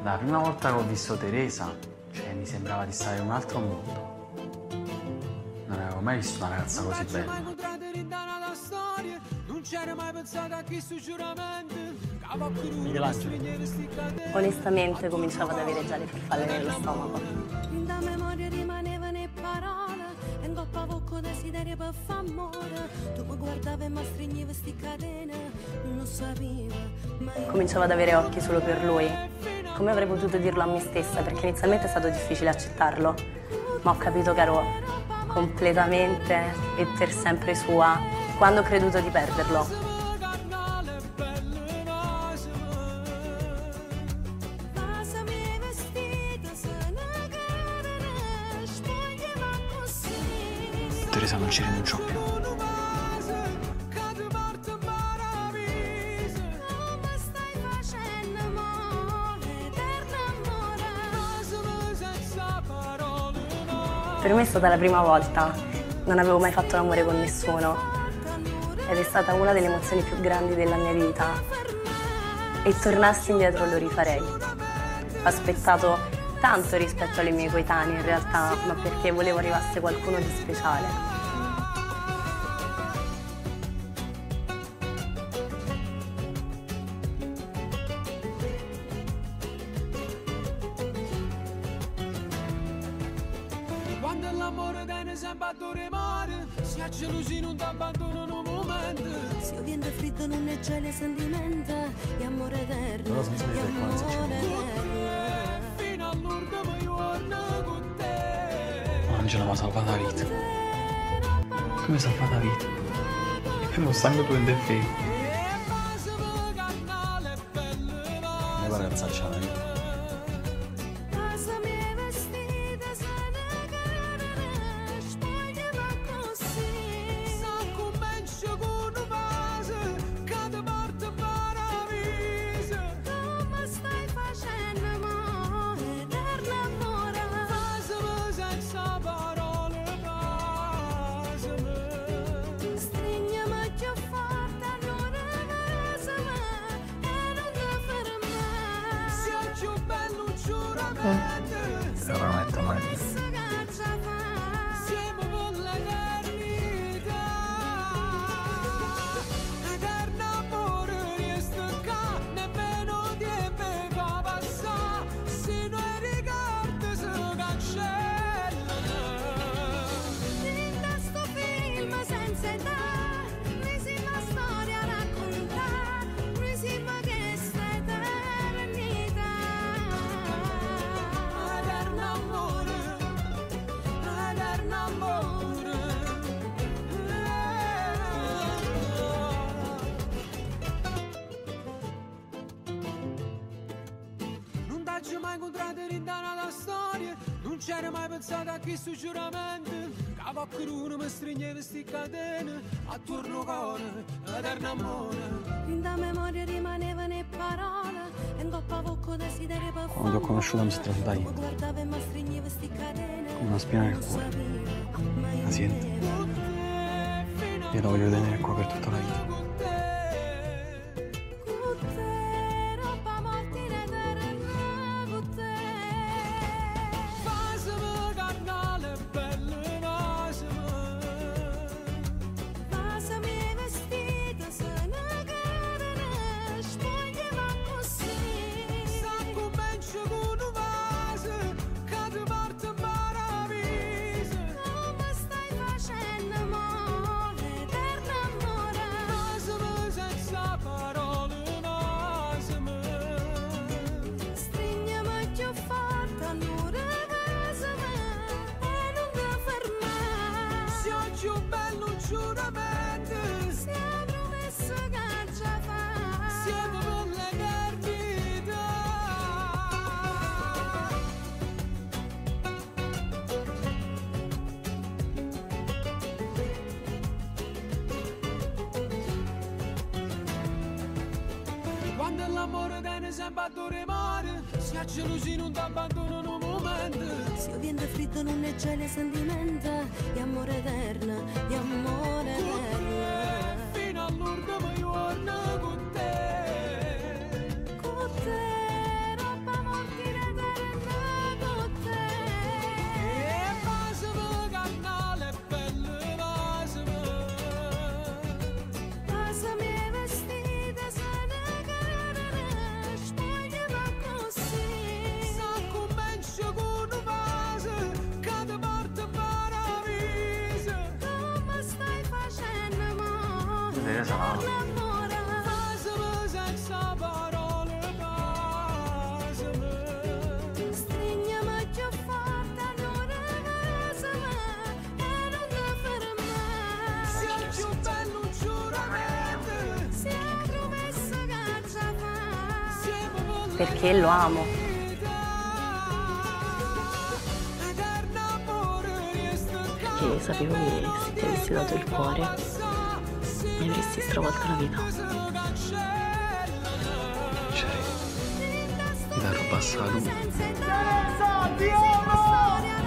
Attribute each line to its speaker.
Speaker 1: La prima volta che ho visto Teresa, cioè, mi sembrava di stare in un altro mondo. Non avevo mai visto una ragazza così bella.
Speaker 2: Michelangelo.
Speaker 3: Onestamente cominciavo ad avere già le farfalle nello stomaco.
Speaker 4: Da memoria rimanevano le parole, e ngoppa poco desiderio per far amore. Tu mi guardavi e mi stringevi sti catene, non lo sapevo mai.
Speaker 3: Cominciavo ad avere occhi solo per lui. Come avrei potuto dirlo a me stessa? Perché inizialmente è stato difficile accettarlo, ma ho capito che ero completamente e per sempre sua quando ho creduto di perderlo.
Speaker 1: Teresa non ci rinunciò più.
Speaker 3: Per me è stata la prima volta, non avevo mai fatto l'amore con nessuno ed è stata una delle emozioni più grandi della mia vita e tornassi indietro lo rifarei. Ho aspettato tanto rispetto alle mie coetanee in realtà, ma perché volevo arrivasse qualcuno di speciale.
Speaker 5: Quando l'amore tiene sempre a mare, si ha gelosia non ti abbandonano un momento.
Speaker 4: Se io viento freddo non è gelo sentimento, e amore eterno,
Speaker 2: Però si smette
Speaker 4: e
Speaker 2: qua, non si
Speaker 4: amore
Speaker 2: accende.
Speaker 4: eterno.
Speaker 5: Fino all'ultimo giorno con te.
Speaker 1: Angela mi ha salvato la vita. Come hai salvato la vita? E lo sangue tuo in te freddo.
Speaker 2: Ne pare alzaccia la vita.
Speaker 1: Veramente mai.
Speaker 5: Siamo con l'eternità. Eterno amore resta qua, nemmeno tempo fa passare. Se noi ricordi si cancellano.
Speaker 4: In questo film senza età, noi siamo una storia a raccontare, noi siamo questa eternità.
Speaker 5: Eterno amore, eterno amore. Non t'ho mai incontrato in la storia, non c'era mai pensato a questo giuramento. Che qualcuno mi stringeva sti catene, attorno cuore, eterno amore.
Speaker 4: Da memoria rimanevano le parole, e ngoppa poco desiderio per far
Speaker 1: Quando ti ho conosciuto mi si trasudava
Speaker 4: amore.
Speaker 1: io.
Speaker 4: Mi guardavi e mi stringevi sti catene,
Speaker 1: Come una spina nel
Speaker 4: non
Speaker 1: cuore.
Speaker 4: sapevo mai
Speaker 1: La senti?
Speaker 4: niente.
Speaker 1: Io la voglio tenere qua per tutta la vita.
Speaker 4: Con te, roba morti in eterna, con te.
Speaker 5: Fasami carnale, belle nasime.
Speaker 4: Passami i vestiti, se ne cadene, spogliamo così.
Speaker 5: Sa comincia con un vaso, che ti porta in paradiso.
Speaker 4: Come stai facendo, amore, eterno amore?
Speaker 5: Nasime senza parole, nasime.
Speaker 4: Stringiamo più forte, allora casami, e non ti fermare.
Speaker 5: Se oggi un bello giuramento,
Speaker 4: Sia promesso che già fa.
Speaker 5: siamo per l'eternità. Quando l'amore tiene sempre a mare, si ha gelosia non ti abbandonano un momento.
Speaker 4: Se io viento freddo non è gelo sentimento, e amore eterno, e amore eterno.
Speaker 5: Fino all'ultimo giorno con te.
Speaker 4: Con te, roba morti
Speaker 1: Teresa no.
Speaker 5: Basami senza parole, basami.
Speaker 4: Stringiami più forte, allora basami e non ti fermare.
Speaker 5: Sei più bello un giuramento.
Speaker 4: Se promessa che ci fa,
Speaker 5: Siamo con
Speaker 3: Perché lo amo.
Speaker 5: eterno amore resta
Speaker 3: Perché sapevo che se ti avessi dato il cuore mi avresti stravolto la vita.
Speaker 1: Cioè, mi dà roba la luna.
Speaker 4: senza età. Sì, una storia